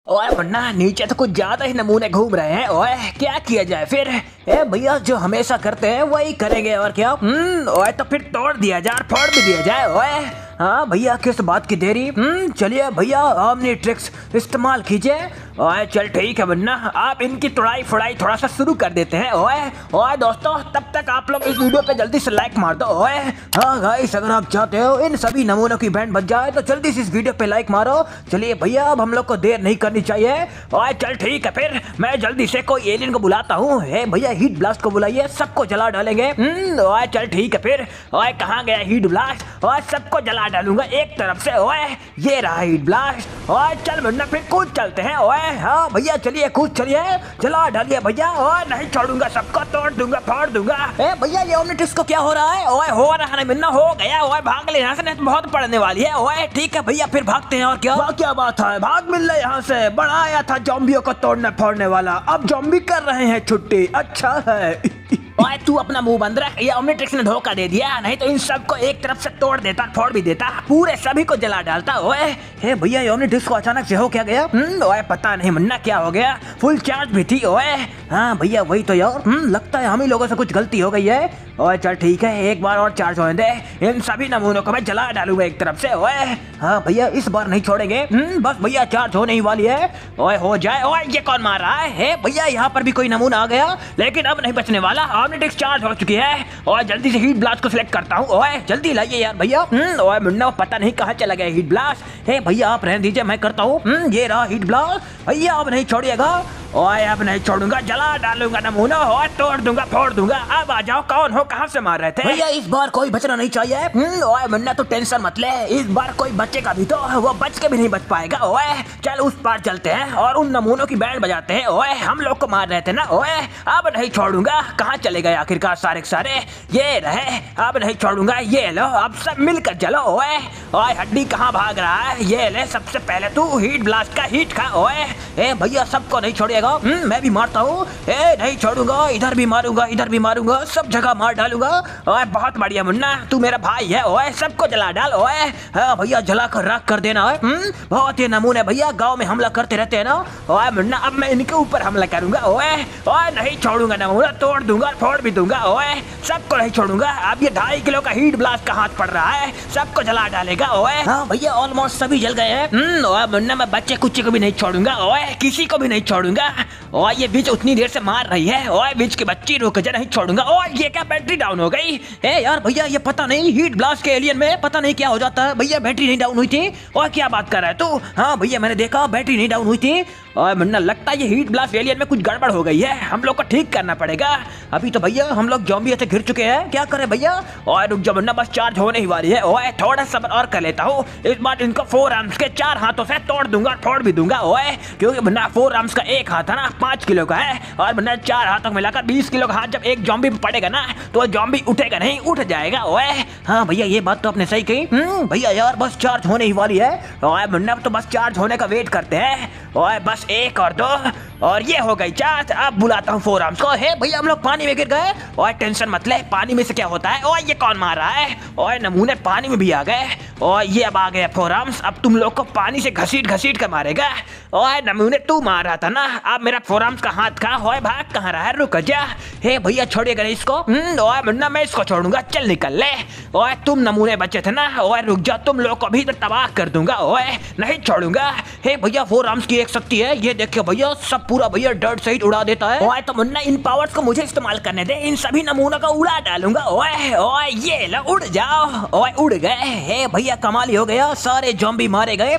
ओए मुन्ना, नीचे तो कुछ ज्यादा ही नमूने घूम रहे हैं। ओए क्या किया जाए फिर? ए भैया, जो हमेशा करते हैं वही करेंगे और क्या। ओए तो फिर तोड़ दिया जाए, फोड़ भी दिया जाए। ओए हाँ भैया, किस बात की देरी। चलिए भैया, हमने ट्रिक्स इस्तेमाल कीजिए। ओए चल ठीक है मुन्ना, आप इनकी तोड़ाई फोड़ाई थोड़ा सा शुरू कर देते हैं। ओए ओए दोस्तों, तब तक आप लोग इस वीडियो पे जल्दी से लाइक मार दो। ओए हाँ गाइस, अगर आप चाहते हो इन सभी नमूनों की बैंड बच जाए तो जल्दी से इस वीडियो पे लाइक मारो। चलिए भैया, अब हम लोग को देर नहीं करनी चाहिए। ओए चल ठीक है, फिर मैं जल्दी से कोई एलियन को बुलाता हूँ। भैया, हीट ब्लास्ट को बुलाइए, सबको जला डालेंगे। ओए चल ठीक है फिर। ओए कहाँ गया हीट ब्लास्ट? ओए सबको जला डालूंगा एक तरफ से। ओए ये रहा हीट ब्लास्ट। ओए चल मुन्ना, फिर कूद चलते हैं। ओए हाँ भैया, चलिए कूद चलिए, जला डालिए भैया। ओए नहीं छोड़ूंगा, सबको तोड़ दूंगा, फोड़ दूंगा। भैया, ये ओमनिट्रिक्स को क्या हो रहा है? ओए हो रहा है मुन्ना, हो गया। ओए भाग ले यहाँ से, नहीं तो बहुत पड़ने वाली है। ओए ठीक है भैया, फिर भागते हैं। और क्या बात है, भाग मिल रहा यहाँ से। बड़ा आया था जॉम्बियों को तोड़ने फोड़ने वाला, अब जॉम्बी कर रहे हैं छुट्टी। अच्छा है। ओए तू अपना मुंह बंद रख, ये ओमनिट्रिक्स ने धोखा दे दिया, नहीं तो इन सबको एक तरफ से तोड़ देता, फोड़ भी देता, पूरे सभी को जला डालता। ओए हे भैया, ये ओमनिट्रिक्स को अचानक से हो क्या गया? ओए पता नहीं मुन्ना क्या हो गया, फुल चार्ज भी थी। ओए हाँ भैया, वही तो यार। लगता है हम ही लोगों से कुछ गलती हो गई है। ओए चल ठीक है, एक बार और चार्ज होने दे, इन सभी नमूनों को मैं जला डालूंगा एक तरफ से। ओए हाँ भैया, इस बार नहीं छोड़ेंगे। बस भैया, चार्ज होने ही वाली है। ओए हो जाए। ओए ये कौन मार रहा है? भैया, यहाँ पर भी कोई नमूना आ गया, लेकिन अब नहीं बचने वाला। ओमनिट्रिक्स चार्ज हो चुकी है। और जल्दी से हीट ब्लास्ट को सिलेक्ट करता हूँ। ओए जल्दी लाइए यार भैया। ओए मुन्ना, पता नहीं कहाँ चला गया हीट ब्लास्ट। भैया आप रहने दीजिए, मैं करता हूँ। ये रहा हीट ब्लास्ट। भैया अब नहीं छोड़िएगा। ओए अब नहीं छोड़ूंगा, जला डालूंगा नमूना और तोड़ दूंगा, फोड़ दूंगा। अब आ जाओ, कौन हो, कहाँ से मार रहे थे? भैया इस बार कोई बचना नहीं चाहिए। ओए मुन्ना, तो टेंशन मत ले, इस बार कोई बचेगा भी तो वो बच के भी नहीं बच पाएगा। ओए चल उस पार चलते हैं और उन नमूनों की बैंड बजाते हैं। ओए हम लोग को मार रहे थे ना। ओए अब नहीं छोड़ूंगा। कहाँ चले गए आखिरकार सारे के सारे? ये रहे, अब नहीं छोड़ूंगा। ये लो, अब सब मिलकर चलो। ओए ओए हड्डी कहाँ भाग रहा है? ये ले, सबसे पहले तू हीट ब्लास्ट का हीट खा। ओए भैया, सबको नहीं छोड़िएगा। मैं भी मारता हूँ। नहीं छोड़ूंगा, इधर भी मारूंगा, इधर भी मारूंगा, सब जगह मार डालूंगा। ओए बहुत बढ़िया मुन्ना, तू मेरा भाई है। ओए सबको जला डाल। ओए हाँ भैया, जला कर राख कर देना है। बहुत ही नमूने भैया, गांव में हमला करते रहते हैं ना। ओए मुन्ना, अब मैं इनके ऊपर हमला करूंगा। ओए ओए नहीं छोड़ूंगा नमूना, तोड़ दूंगा, फोड़ भी दूंगा। ओए सबको नहीं छोड़ूंगा। अब ये 2.5 किलो का हीट ब्लास्ट का हाथ पड़ रहा है, सबको जला डालेगा। ओए हाँ भैया, ऑलमोस्ट सभी जल गए हैं। ओए मुन्ना, मैं बच्चे कुच्चे को भी नहीं छोड़ूंगा। ओए किसी को भी नहीं छोड़ूंगा। और ये बीच उतनी देर से मार रही है। ओए बीच की बच्ची, रुक जा, नहीं छोड़ूंगा। और ये क्या, बैटरी डाउन हो गई? यार भैया, ये पता नहीं हीट ब्लास्ट के एलियन में पता नहीं क्या हो जाता है। भैया बैटरी नहीं डाउन हुई थी। और क्या बात कर रहा है तू? हाँ भैया, मैंने देखा बैटरी नहीं डाउन हुई थी। और मुन्ना, लगता है ये हीट ब्लास्ट एलियन में कुछ गड़बड़ हो गई है, हम लोग को ठीक करना पड़ेगा। अभी तो भैया हम लोग ज़ॉम्बी से घिर चुके हैं, क्या करें भैया? और रुक जा मुन्ना, बस चार्ज होने ही वाली है। ओए थोड़ा सब्र और कर लेता हूँ, इस बार इनको 4 आर्म्स के 4 हाथों से तोड़ दूंगा, फोड़ भी दूंगा। ओए क्योंकि मुन्ना 4 आर्म्स का एक हाथ है ना, 5 किलो का है, और मुन्ना 4 हाथों मिलाकर 20 किलो का हाथ जब एक जॉम्बी में पड़ेगा ना, तो जॉम्बी उठेगा नहीं, उठ जाएगा। ओए हाँ भैया, ये बात तो आपने सही कही। भैया यार, बस चार्ज होने ही वाली है। ओए मुन्ना, तो बस चार्ज होने का वेट करते हैं। ओए बस 1 और 2 और ये हो गई चार्ज। अब बुलाता हूँ 4 आर्म्स को। भैया, हम लोग पानी में गिर गए। और टेंशन मत ले, पानी में से क्या होता है? और ये कौन मार रहा है? और नमूने पानी में भी आ गए। और ये अब आ गए 4 आर्म्स, अब तुम लोग को पानी से घसीट घसीट कर मारेगा। और नमूने तू मार रहा था ना, अब मेरा 4 आर्म्स का हाथ कहाँ? होए भाग कहाँ रहा है? रुक जा। भैया छोड़िएगा नहीं इसको। और मुन्ना, मैं इसको छोड़ूंगा, चल निकल ले। और तुम नमूने बचे थे ना, और रुक जा, तुम लोग को भी तो तबाह कर दूंगा। ओए नहीं छोड़ूंगा। भैया, 4 आर्म्स की एक शक्ति है, ये देखिए भैया, सब पूरा भैया डर्ट सहित उड़ा देता है। ओए तो मुन्ना, इन पावर्स को मुझे इस्तेमाल करने दे, इन सभी नमूनों को उड़ा डालूंगा। ओए ओए ये लो, उड़ जाओ। ओए उड़ गए। भैया कमाल ही हो गया, सारे ज़ॉम्बी मारे गए।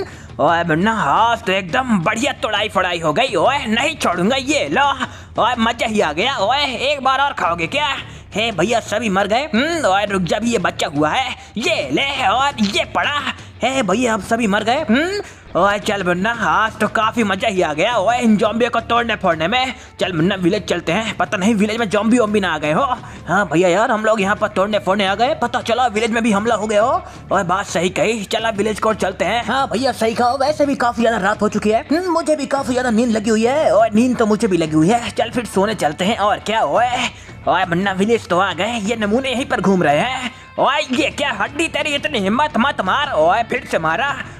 ओए मुन्ना, आज तो एकदम बढ़िया तोड़ाई फोड़ाई हो गई। ओए नहीं छोड़ूंगा, ये लो। ओए मजा ही आ गया। ओए एक बार और खाओगे क्या? भैया, सभी मर गए। और रुक जा, भी ये बच्चा हुआ है, ये ले, और ये पड़ा। भैया, अब सभी मर गए। ओए चल मुन्ना, आज तो काफी मजा ही आ गया। ओए इन ज़ॉम्बियों को तोड़ने फोड़ने में। चल मुन्ना, विलेज चलते हैं, पता नहीं विलेज में ज़ॉम्बी वॉम्बी ना आ गए हो। हाँ भैया यार, हम लोग यहाँ पर तोड़ने फोड़ने आ गए, पता चला विलेज में भी हमला हो गया हो। और बात सही कही, चला विलेज को चलते हैं। हाँ भैया सही कहा, वैसे भी काफी ज्यादा रात हो चुकी है, मुझे भी काफी ज्यादा नींद लगी हुई है। और नींद तो मुझे भी लगी हुई है, चल फिर सोने चलते हैं। और क्या ओए मुन्ना, विलेज तो आ गए, ये नमूने यहीं पर घूम रहे हैं। ओए ये क्या हड्डी, तेरी इतनी हिम्मत, मत मार। ओए फिर से मारा।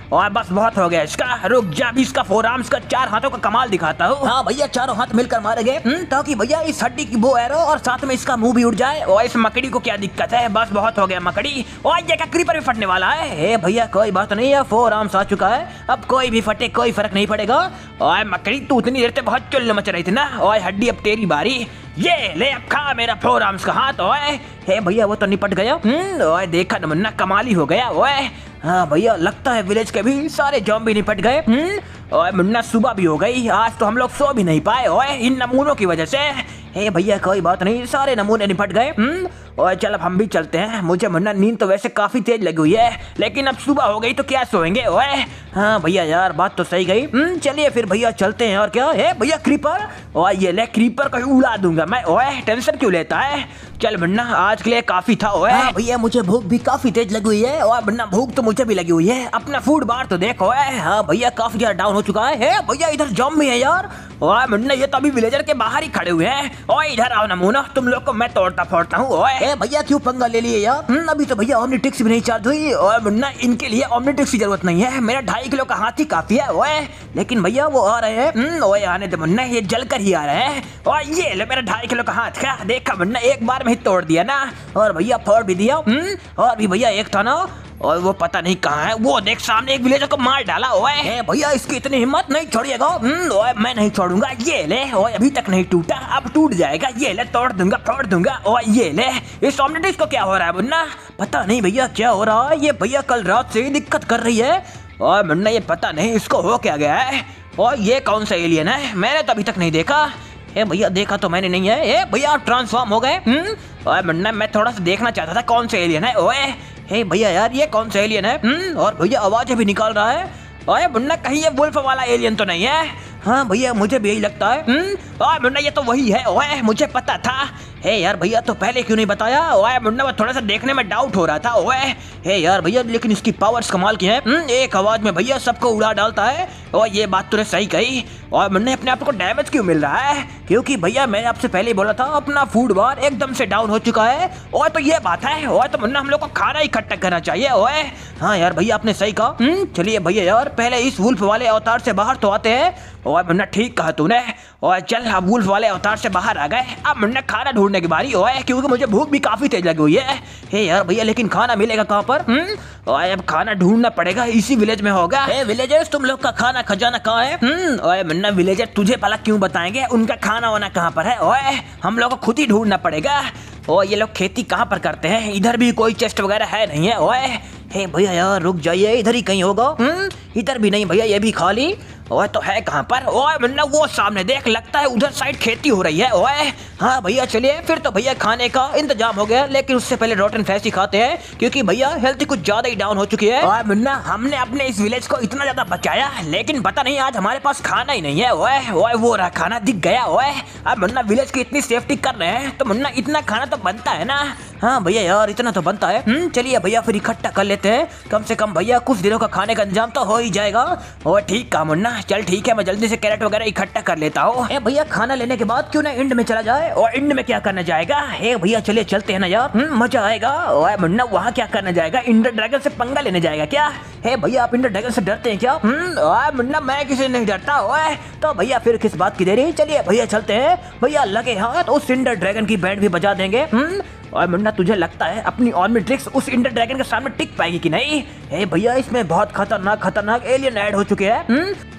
और बस बहुत हो गया इसका, रुक जा अभी इसका फोर आर्म्स का 4 हाथों का कमाल दिखाता हूँ। हाँ भैया चारों हाथ मिलकर मारे गए ताकि भैया इस हड्डी की वो एरो और साथ में इसका मुंह भी उड़ जाए। और इस मकड़ी को क्या दिक्कत है, बस बहुत हो गया मकड़ी। और ये क्या क्रीपर भी फटने वाला है। भैया कोई बात नहीं है, 4 आर्म्स आ चुका है, अब कोई भी फटे कोई फर्क नहीं पड़ेगा। और मकड़ी तू इतनी देर से बहुत चुल्ल मच रही थी ना, और हड्डी अब तेरी बारी, ये ले अब खा मेरा 4 आर्म्स का हाथ। ओए भैया वो तो निपट गया। ओए देखा न मुन्ना कमाल ही हो गया। ओए हाँ भैया लगता है विलेज के भी सारे ज़ॉम्बी निपट गए। ओए मुन्ना सुबह भी हो गई, आज तो हम लोग सो भी नहीं पाए ओए इन नमूनों की वजह से। भैया कोई बात नहीं, सारे नमूने निपट गए। और चल अब हम भी चलते हैं, मुझे मुन्ना नींद तो वैसे काफी तेज लगी हुई है, लेकिन अब सुबह हो गई तो क्या सोएंगे। ओए हाँ भैया यार बात तो सही गई। चलिए फिर भैया चलते हैं। और क्या है भैया क्रीपर, और ये ले क्रीपर को उड़ा दूंगा मैं। ओए टेंशन क्यों लेता है, चल मुन्ना आज के लिए काफी था। ओए भैया मुझे भूख भी काफी तेज लगी हुई है, और मुन्ना भूख तो मुझे भी लगी हुई है, अपना फूड बार तो देखो। हाँ भैया काफी ज्यादा डाउन हो चुका है। भैया इधर ज़ॉम्बी है यार। ओए मुन्ना ये तो अभी विलेजर के बाहर ही खड़े हुए हैं। ओए इधर आओ नमूना, तुम लोग को मैं तोड़ता फोड़ता हूँ। ओए भैया क्यों पंगा ले लिए यार, अभी तो भैया ओमनीट्रिक्स भी नहीं चार्ज हुई। और मुन्ना इनके लिए ओमनीट्रिक्स की जरूरत नहीं है, मेरा 2.5 किलो का हाथ ही काफी है। ओए लेकिन भैया वो आ रहे हैं। ओए आने दे मुन्ना, ये जल कर ही आ रहे हैं। और ये ले मेरा 2.5 किलो का हाथ का, देखा मुन्ना एक बार में ही तोड़ दिया ना, और भैया फोड़ भी दिया। और भी भैया एक था ना, और वो पता नहीं कहाँ है, वो देख सामने एक विलेजर को मार डाला। ओए भैया इसकी इतनी हिम्मत नहीं छोड़िएगा। ओए मैं नहीं छोड़ूंगा, ये ले। ओए अभी तक नहीं टूटा, अब टूट जाएगा, ये ले तोड़ दूंगा फोड़ दूंगा। ओए ये ले, इस ओमनीट्रिक्स को क्या हो रहा है मुन्ना, पता नहीं भैया क्या हो रहा है, ये भैया कल रात से ही दिक्कत कर रही है। और मुन्ना ये पता नहीं इसको हो क्या गया है। और ये कौन सा एलियन है, मैंने तो अभी तक नहीं देखा। भैया देखा तो मैंने नहीं है। भैया आप ट्रांसफॉर्म हो गए। ओए मुन्ना मैं थोड़ा सा देखना चाहता था कौन सा एलियन है। ओए भैया यार ये कौन सा एलियन है। और भैया आवाजें भी निकाल रहा है। ओए मुन्ना कहीं ये वुल्फ वाला एलियन तो नहीं है। हाँ भैया मुझे भी यही लगता है। ओए मुन्ना ये तो वही है। ओए मुझे पता था। यार भैया तो पहले क्यों नहीं बताया। ओए मुन्ना वो थोड़ा सा देखने में डाउट हो रहा था। ओए यार भैया लेकिन इसकी पावर्स कमाल की है। एक आवाज में भैया सबको उड़ा डालता है। और ये बात तूने सही कही। और मुन्ना अपने आप को डैमेज क्यों मिल रहा है, क्योंकि भैया मैंने आपसे पहले ही बोला था अपना फूड बार एकदम से डाउन हो चुका है। और तो ये बात है। और तो मुन्ना हम लोग को खाना इकट्ठा करना चाहिए। ओए हाँ यार भैया आपने सही कहा। चलिए भैया यार पहले इस वुल्फ वाले अवतार से बाहर तो आते हैं। और मुन्ना ठीक कहा तूने। और चल अब वुल्फ वाले अवतार से बाहर आ गए, अब मुन्ना खाना ढूंढने की बारी। ओए क्योंकि मुझे भूख भी काफी तेज लगी हुई है। यार भैया लेकिन खाना मिलेगा कहाँ पर। ओए अब खाना ढूंढना पड़ेगा, इसी विलेज में होगा। विलेजर्स तुम लोग का खाना खजाना कहाँ है। ओए मुन्ना विलेजर तुझे भला क्यों बताएंगे उनका खाना वाना कहाँ पर है। ओए हम लोग को खुद ही ढूंढना पड़ेगा। और ये लोग खेती कहाँ पर करते हैं, इधर भी कोई चेस्ट वगैरह है नहीं है। ओए भैया यार रुक जाइए, इधर ही कहीं होगा। इधर भी नहीं भैया, ये भी खाली। ओए तो है कहाँ पर। ओए मुन्ना वो सामने देख, लगता है उधर साइड खेती हो रही है। ओए हाँ भैया चलिए फिर तो भैया खाने का इंतजाम हो गया, लेकिन उससे पहले रोटन फ्लेश ही खाते हैं, क्योंकि भैया हेल्थ कुछ ज्यादा ही डाउन हो चुकी है। ओए मुन्ना हमने अपने इस विलेज को इतना ज्यादा बचाया, लेकिन पता नहीं आज हमारे पास खाना ही नहीं है। ओए वो रहा खाना दिख गया। ओए अब मुन्ना विलेज की इतनी सेफ्टी कर रहे हैं तो मुन्ना इतना खाना तो बनता है ना। हाँ भैया यार इतना तो बनता है। चलिए भैया फिर इकट्ठा कर लेते हैं, कम से कम भैया कुछ दिनों का खाने का इंतजाम तो हो ही जाएगा। और ठीक कहा मुन्ना, चल ठीक है मैं जल्दी से कैरेट वगैरह इकट्ठा कर लेता हूँ। भैया खाना लेने के बाद क्यों ना इंड में चला जाए। और इंड में क्या करना जाएगा। भैया चलिए चलते हैं ना यार, मजा आएगा। और मुन्ना वहाँ क्या करना जाएगा, इंडर ड्रैगन से पंगा लेने जाएगा क्या। भैया आप इंडर ड्रैगन से डरते हैं क्या। मुन्ना मैं किसी नहीं डरता। तो भैया फिर किस बात की देरी, चलिए भैया चलते हैं। भैया लगे हाथ उस इंडर ड्रैगन की बैंड भी बजा देंगे। और मुन्ना तुझे लगता है अपनी ओमनीट्रिक्स उस इंडर ड्रैगन के सामने टिक पाएगी कि नहीं। भैया इसमें बहुत खतरनाक एलियन ऐड हो चुके हैं।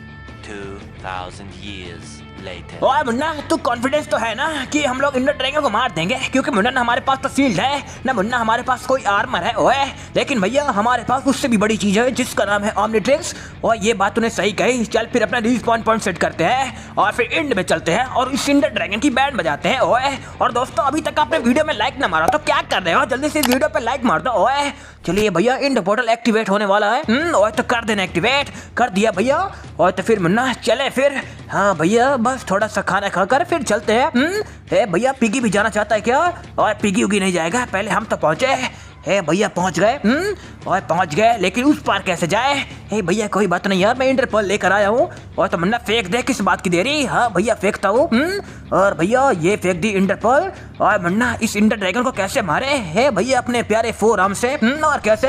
2000 years later. ओए मुन्ना तू कॉन्फिडेंस तो है ना कि हम लोग इंडर ड्रैगन को मार देंगे, क्योंकि मुन्ना ना हमारे पास तो शील्ड है ना मुन्ना हमारे पास कोई आर्मर है। ओए लेकिन भैया हमारे पास उससे भी बड़ी चीज है जिसका नाम है ओमनीट्रिक्स। और ये बात तूने सही कही। चल फिर अपना रिस्पॉन पॉइंट सेट करते हैं और फिर इंड में चलते हैं और इस इंडर ड्रैगन की बैंड बजाते हैं। ओए और दोस्तों अभी तक आपने वीडियो में लाइक ना मारा तो क्या कर रहे हो, जल्दी से इस वीडियो पे लाइक मार दो। ओए चलिए भैया इंड पोर्टल एक्टिवेट होने वाला है। ओए तो कर देना एक्टिवेट, कर दिया भैया। और तो फिर मुन्ना चले फिर। हाँ भैया बस थोड़ा सा खाना खाकर फिर चलते हैं। भैया पिगी भी जाना चाहता है क्या। और पिगी उगी नहीं जाएगा, पहले हम तो पहुंचे। भैया पहुंच गए। और पहुंच गए लेकिन उस पार कैसे जाए। भैया कोई बात नहीं यार, मैं इंटरपोल लेकर आया हूँ। और तो मुन्ना फेंक दे, किस बात की देरी। हाँ भैया फेंकता हूँ। और भैया ये फेंक दी इंटरपोल। और मुन्ना इस इंडर ड्रैगन को कैसे मारे। भैया अपने प्यारे 4 आर्म से। और कैसे।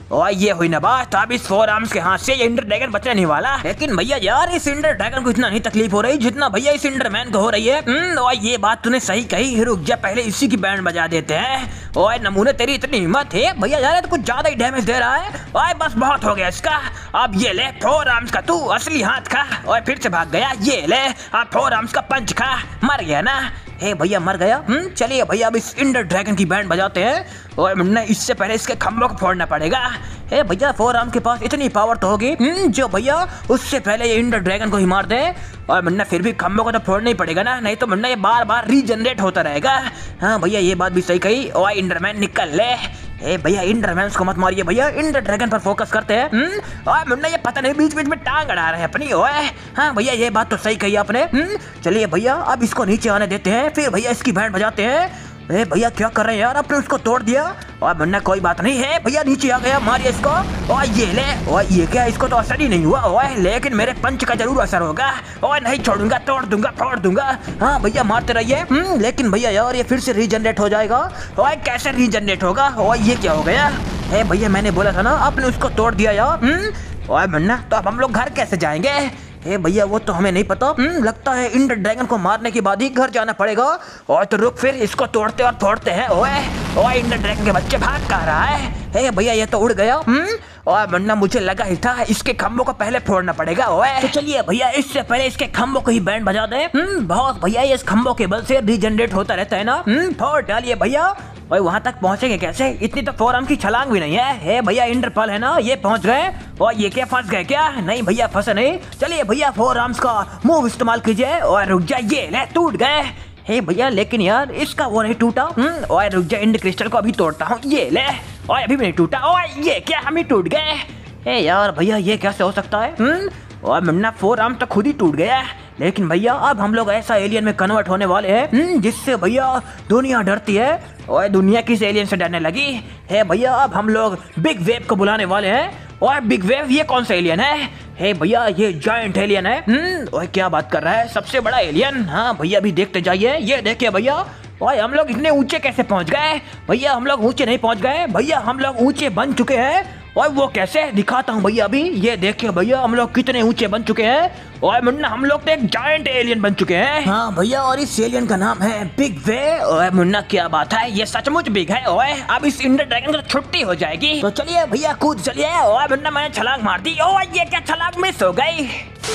और ये हुई ना बात। अब इस 4 आर्म्स के हाथ से ये इंडर ड्रैगन बचने नहीं वाला। लेकिन भैया यार इस इंडर ड्रैगन को इतना नहीं तकलीफ हो रही जितना भैया इस इंडरमैन को हो रही है। और ये बात तूने सही कही। रुक जा, पहले इसी की बैंड बजा देते हैं। ओए नमूने, तेरी इतनी हिम्मत है भैया यार, तो कुछ ज्यादा ही डैमेज दे रहा है। ओए बस बहुत हो गया इसका। अब ये ले 4 आर्म्स का तू असली हाथ खा। और फिर से भाग गया। ये ले अब 4 आर्म्स का पंच खा। मर गया ना? हे भैया मर गया। चलिए भैया अब इस इंडर ड्रैगन की बैंड बजाते हैं। और मुन्ना इससे पहले इसके खम्भों को फोड़ना पड़ेगा। हे भैया 4 आर्म के पास इतनी पावर तो होगी जो भैया उससे पहले ये इंडर ड्रैगन को ही मार दे। और मुन्ना फिर भी खम्भों को तो फोड़ना ही पड़ेगा ना, नहीं तो मुन्ना ये बार बार रीजनरेट होता रहेगा। हाँ भैया ये बात भी सही कही। और इंडरमैन निकल ले। ए भैया इंडरमैन को मत मारिए भैया, इंडर ड्रैगन पर फोकस करते हैं। और मुन्ना ये पता नहीं बीच बीच में टांग अड़ा रहे हैं अपनी। ओए हाँ भैया ये बात तो सही कही आपने। चलिए भैया अब इसको नीचे आने देते हैं, फिर भैया इसकी बैंड बजाते हैं। ए भैया क्या कर रहे हैं यार, आपने उसको तोड़ दिया। और मुन्ना कोई बात नहीं है भैया, नीचे आ गया, मारिए इसको। और ये ले। और ये क्या, इसको तो असर ही नहीं हुआ। ओए लेकिन मेरे पंच का जरूर असर होगा। और नहीं छोड़ूंगा, तोड़ दूंगा, फोड़ दूंगा। हाँ भैया मारते रहिए। लेकिन भैया यार ये फिर से रीजनरेट हो जाएगा। और कैसे रीजनरेट होगा? और ये क्या हो गया? ए भैया मैंने बोला था ना, आपने उसको तोड़ दिया यार। और मुन्ना तो अब हम लोग घर कैसे जाएंगे? ए भैया वो तो हमें नहीं पता। लगता है इंडर ड्रैगन को मारने के बाद ही घर जाना पड़ेगा। और तो रुक, फिर इसको तोड़ते और फोड़ते हैं। ओए इंडर ड्रैगन के बच्चे भाग कहाँ रहा है? ए भैया ये तो उड़ गया। और वरना मुझे लगा ही था इसके खम्भों को पहले फोड़ना पड़ेगा। ओए तो चलिए भैया इससे पहले इसके खम्भों को ही बैंड बजा दे। बहुत भैया इस खम्भों के बल से रीजनरेट होता रहता है ना। फोड़ डालिए भैया। और वहाँ तक पहुँचेंगे कैसे? इतनी तो 4 आर्म की छलांग भी नहीं है। भैया इंटरपल है ना, ये पहुँच गए। और ये क्या फंस गए क्या? नहीं भैया फंसे नहीं। चलिए भैया 4 आर्म्स का मूव इस्तेमाल कीजिए। और रुक जाइए, ले टूट गए। हे भैया लेकिन यार इसका वो नहीं टूटा। और रुक जा, इंड क्रिस्टल को अभी तोड़ता हूँ। ये ले। और अभी भी नहीं टूटा। और ये क्या, हम ही टूट गए? हे यार भैया ये कैसे हो सकता है? और मुन्ना 4 आर्म तो खुद ही टूट गया। लेकिन भैया अब हम लोग ऐसा एलियन में कन्वर्ट होने वाले हैं जिससे भैया दुनिया डरती है। और दुनिया किस एलियन से डरने लगी है भैया? अब हम लोग बिग वेव को बुलाने वाले हैं। और बिग वेव ये कौन सा एलियन है? हे भैया ये जायंट एलियन है। और क्या बात कर रहा है, सबसे बड़ा एलियन? हाँ भैया अभी देखते जाइए। ये देखिए भैया, और हम लोग इतने ऊंचे कैसे पहुंच गए? भैया हम लोग ऊंचे नहीं पहुंच गए भैया, हम लोग ऊंचे बन चुके हैं। और वो कैसे, दिखाता हूँ भैया अभी। ये देखिए भैया हम लोग कितने ऊंचे बन चुके हैं। और मुन्ना हम लोग तो एक जायंट एलियन बन चुके हैं। हाँ भैया और इस एलियन का नाम है बिग वे। और मुन्ना क्या बात है, ये सचमुच बिग है। ओए अब इस इंडर ड्रैगन की छुट्टी हो जाएगी। तो चलिए भैया कूद चलिए। और मुन्ना मैंने छलांग मार दी। और ये क्या, छलांग मिस हो गई।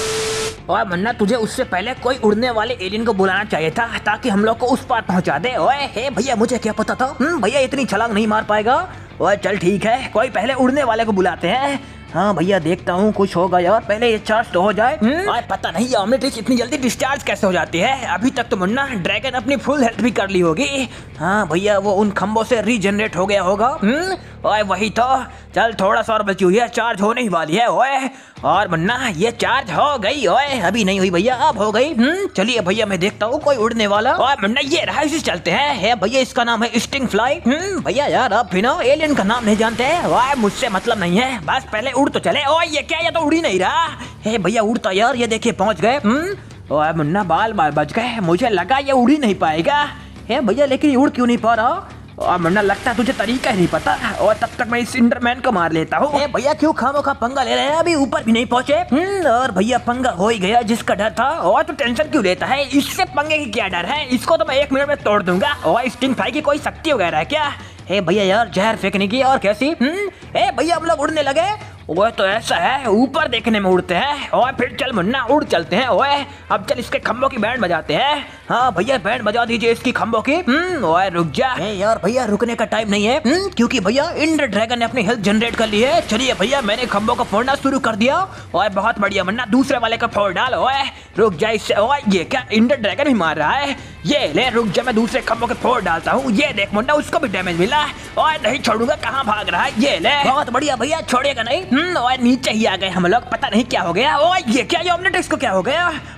और मुन्ना तुझे उससे पहले कोई उड़ने वाले एलियन को बुलाना चाहिए था ताकि हम लोग को उस पार पहुंचा दे। ओए हे भैया मुझे क्या पता था भैया इतनी छलांग नहीं मार पाएगा। ओए चल ठीक है, कोई पहले उड़ने वाले को बुलाते हैं। हाँ भैया देखता हूँ कुछ होगा यार, पहले ये चार्ज तो हो जाए। पता नहीं ऑमनिट्रिक्स इतनी जल्दी डिस्चार्ज कैसे हो जाती है। अभी तक तो मुन्ना ड्रैगन अपनी फुल हेल्थ भी कर ली होगी। हाँ भैया वो उन खम्भों से रीजनरेट हो गया होगा। ओए वही तो, चल थोड़ा सा और बची हुई है, चार्ज होने ही वाली है। ओए और मुन्ना ये चार्ज हो गई। ओए अभी नहीं हुई भैया, अब हो गई। चलिए भैया मैं देखता हूँ कोई उड़ने वाला। और मुन्ना ये रहा, इसी चलते हैं। भैया इसका नाम है स्टिंग फ्लाई। भैया यार आप भी ना एलियन का नाम नहीं जानते। ओए मुझसे मतलब नहीं है, बस पहले उड़ तो चले। ओए ये क्या, ये तो उड़ ही नहीं रहा है भैया। उड़ता यार, ये देखिए पहुंच गए। ओए मुन्ना बाल बाल बच गए, मुझे लगा ये उड़ ही नहीं पाएगा है भैया, लेकिन उड़ क्यों नहीं पा रहा? और मुन्ना लगता है तुझे तरीका ही नहीं पता। और तब तक मैं इस इंडरमैन को मार लेता हूँ। भैया क्यों खामों का पंगा ले रहे हैं, अभी ऊपर भी नहीं पहुँचे। और भैया पंगा हो ही गया जिसका डर था। और तू टेंशन क्यों लेता है, इससे पंगे की क्या डर है, इसको तो मैं 1 मिनट में तोड़ दूंगा। और स्टिंग फ्लाई की कोई शक्ति वगैरह है क्या? भैया यार जहर फेंकने की, और कैसी? भैया हम लोग उड़ने लगे। वो तो ऐसा है, ऊपर देखने में उड़ते हैं। और फिर चल मुन्ना उड़ चलते हैं। ओए अब चल इसके खम्भों की बैंड बजाते हैं। हाँ भैया बैंड बजा दीजिए इसकी खम्भों की। ओए रुक जा। यार भैया रुकने का टाइम नहीं है, क्योंकि भैया इंडर ड्रैगन ने अपनी हेल्थ जनरेट कर ली है। चलिए भैया मैंने खम्भों को फोड़ना शुरू कर दिया। और बहुत बढ़िया मुन्ना, दूसरे वाले को फोड़ डाल। ओए रुक जा इससे। ओए ये क्या, इंडर ड्रैगन भी मार रहा है। ये ले रुक जा, मैं दूसरे खम्भों को फोड़ डालता हूँ। ये देख मुन्ना, उसको भी डैमेज मिला। और नहीं छोड़ूंगा, कहाँ भाग रहा है। ये ले, बहुत बढ़िया भैया, छोड़ेगा नहीं। और नीचे ही आ गए हम लोग, पता नहीं क्या हो गया। और ये क्या, ये ऑमनिट्रिक्स को क्या हो गया?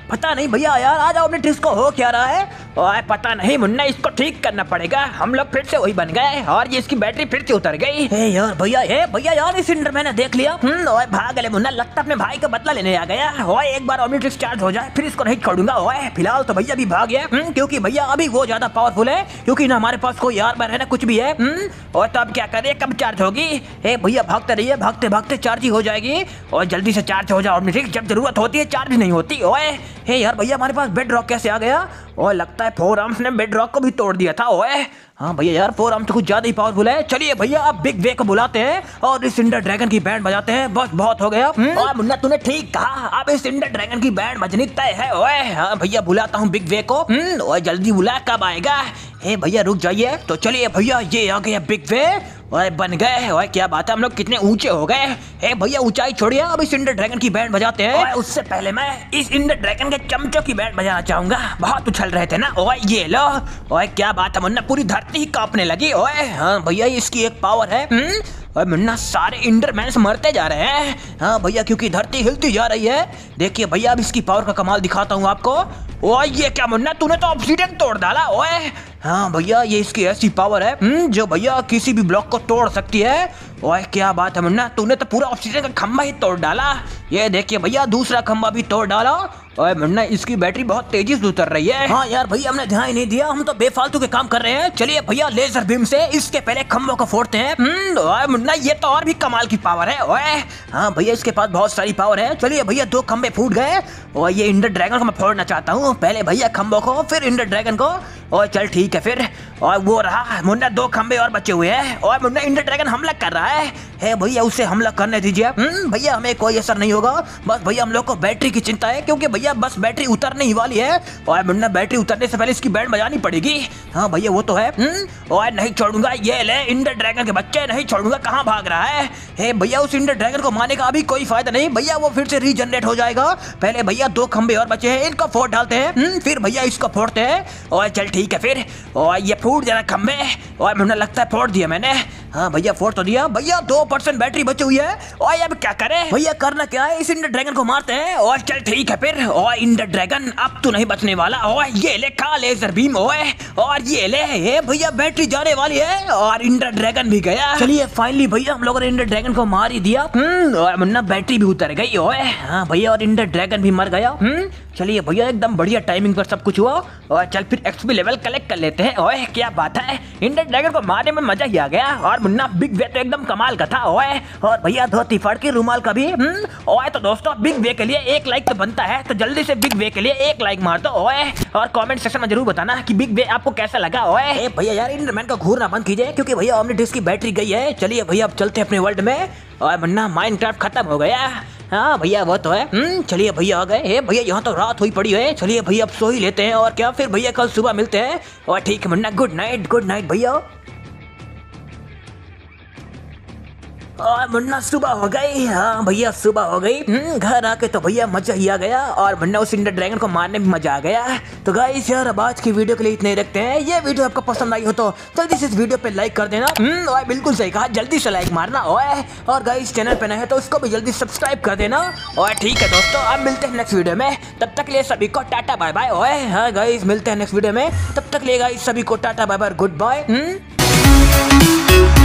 पता नहीं भैया यार, आ जाओ अपने ट्रिक्स को, हो क्या रहा है? ओए पता नहीं मुन्ना, इसको ठीक करना पड़ेगा। हम लोग फिर से वही बन गए और ये इसकी बैटरी फिर से उतर गई। हे यार भैया यार, इस सिलेंडर मैंने देख लिया। ओए भाग ले मुन्ना, लगता अपने भाई का बदला लेने आ गया। ओए एक बार ओमनीट्रिक्स चार्ज हो जाए फिर इसको नहीं छोड़ूंगा। ओए फिलहाल तो भैया भी भाग गया, क्योंकि भैया अभी वो ज्यादा पावरफुल है, क्योंकि ना हमारे पास कोई यार है ना कुछ भी है। और तो अब क्या करें, कब चार्ज होगी? हे भैया भागते रहिए, भागते भागते चार्ज ही हो जाएगी। और जल्दी से चार्ज हो जाओ ओमनीट्रिक्स, जब जरूरत होती है चार्ज नहीं होती। ओए हे यार भैया, हमारे पास बेड रॉक कैसे आ गया? और लगता है 4 आर्म्स ने बेड रॉक को भी तोड़ दिया था। ओए हाँ भैया यार, 4 आर्म्स तो कुछ ज्यादा ही पावरफुल है। चलिए भैया अब बिग वे को बुलाते हैं और इस इंडर ड्रैगन की बैंड बजाते हैं। बस बहुत हो गया। और मुन्ना तूने ठीक कहा, अब इस इंडर ड्रैगन की बैंड बजनी तय है। ओए हाँ भैया बुलाता हूँ बिग वे को। ओए जल्दी बुला, कब आएगा? हे भैया रुक जाइए। तो चलिए भैया, ये आ गया बिग वे। ओए बन गए। ओए क्या बात है, हम लोग कितने ऊंचे हो गए। हे भैया ऊंचाई छोड़िए, अब इस इंडर ड्रैगन की बैंड बजाते हैं। उससे पहले मैं इस इंडर ड्रैगन के चमचों की बैंड बजाना चाहूंगा। बहुत उछल रहे थे ना। ओए ये लो। ओए क्या बात है मुन्ना, पूरी धरती ही कांपने लगी। ओए हाँ भैया, इसकी एक पावर है। और मुन्ना सारे इंडरमैन्स मरते जा रहे हैं। हाँ भैया, क्योंकि धरती हिलती जा रही है। देखिए भैया, अब इसकी पावर का कमाल दिखाता हूँ आपको। ओए ये क्या मुन्ना, तूने तो ऑब्सीडियन तोड़ डाला। ओए हाँ भैया, ये इसकी ऐसी पावर है जो भैया किसी भी ब्लॉक को तोड़ सकती है। ओए क्या बात है मुन्ना, तूने तो पूरा ऑब्सीडियन का खंबा ही तोड़ डाला। ये देखिए भैया, दूसरा खंबा भी तोड़ डाला। ओए मुन्ना, इसकी बैटरी बहुत तेजी से उतर रही है। हाँ यार भैया, हमने ध्यान ही नहीं दिया, हम तो बेफालतू के काम कर रहे हैं। चलिए भैया, लेजर बीम से इसके पहले खंभों को फोड़ते हैं। ओए मुन्ना, ये तो और भी कमाल की पावर है। ओए हाँ भैया, इसके पास बहुत सारी पावर है। चलिए भैया, 2 खंबे फूट गए। और ये इंडर ड्रैगन को मैं फोड़ना चाहता हूँ। पहले भैया खंभों को, फिर इंडर ड्रैगन को। और चल ठीक है फिर। और वो रहा मुन्ना, 2 खंबे और बचे हुए हैं। और मुन्ना, इंडर ड्रैगन हमला कर रहा है। हे भैया, उसे हमला करने दीजिए। भैया हमें कोई असर नहीं होगा। बस भैया हम लोग को बैटरी की चिंता है, क्योंकि भैया बस बैटरी उतरने ही वाली है। और मुन्ना, बैटरी उतरने से पहले इसकी बैंड बजानी पड़ेगी। हाँ भैया वो तो है। और नहीं छोड़ूंगा। ये ले इंडर ड्रैगन के बच्चे, नहीं छोड़ूंगा। कहाँ भाग रहा है? हे भैया, उस इंडर ड्रैगन को मारने का अभी कोई फायदा नहीं भैया, वो फिर से रीजनरेट हो जाएगा। पहले भैया 2 खंबे और बचे हैं, इनको फोड़ डालते हैं। फिर भैया इसको फोड़ते हैं। और चल ठीक है फिर। और ये फूट जरा खंबे। और मुन्ना, लगता है फोड़ दिया मैंने। हाँ भैया, फोड़ तो दिया। भैया 2% बैटरी बची हुई है। और अब क्या करें भैया? करना क्या है, इस इंडर ड्रैगन को मारते हैं। और चल ठीक है फिर। और इंडर ड्रैगन अब तो नहीं बचने वाला। और ये ले खा लेजर बीम। ओए और ये ले, ये भैया बैटरी जाने वाली है। और इंडर ड्रैगन भी गया। चलिए फाइनली भैया, हम लोगों ने इंडर ड्रैगन को मार ही दिया। और मुन्ना, बैटरी भी उतर गई। ओए हाँ भैया, और इंडर ड्रैगन भी मर गया। चलिए भैया, एकदम बढ़िया टाइमिंग पर सब कुछ हुआ। और चल फिर एक्सपी लेवल कलेक्ट कर लेते हैं। ओए क्या बात है, इंडर ड्रैगन को मारने में मजा ही आ गया। और मुन्ना, बिग वे तो एकदम कमाल का था। ओए और भैया धोती फाड़ के रुमाल का भी। ओए तो दोस्तों, बिग वे के लिए 1 लाइक तो बनता है, तो जल्दी से बिग वे के लिए 1 लाइक मार दो। ओए और कमेंट सेक्शन में जरूर बताना कि बिग वे आपको कैसा लगा। ओए भैया यार, इंडरमैन को घूरना बंद कीजिए, क्योंकि भैया ओमनीट्रिक्स की बैटरी गई है। चलिए भैया, अब चलते हैं अपने वर्ल्ड में। और मुन्ना, माइनक्राफ्ट खत्म हो गया। हाँ भैया वो तो है। चलिए भैया आ गए। भैया यहाँ तो रात हुई पड़ी है। चलिए भैया, अब सो ही लेते हैं। और क्या फिर भैया, कल सुबह मिलते हैं। और ठीक है मुन्ना, गुड नाइट भैया। और मुन्ना, सुबह हो गई। हाँ भैया, सुबह हो गई। घर आके तो भैया मजा ही आ गया। और मुन्ना, उस इंडर ड्रैगन को मारने में मजा आ गया। तो गाइस यार, अब आज की वीडियो के लिए इतने ही रखते हैं। ये वीडियो आपको पसंद आई हो तो जल्दी से इस वीडियो पे लाइक कर देना। और बिल्कुल सही कहा, जल्दी से लाइक मारना। और गाइस, चैनल पे नए है तो उसको भी जल्दी सब्सक्राइब कर देना। और ठीक है दोस्तों, अब मिलते हैं नेक्स्ट वीडियो में। तब तक लिए सभी को टाटा बाय बाय। हाँ गाइस, मिलते हैं नेक्स्ट वीडियो में। तब तक लिए गाइस सभी को tata bye bye, good bye.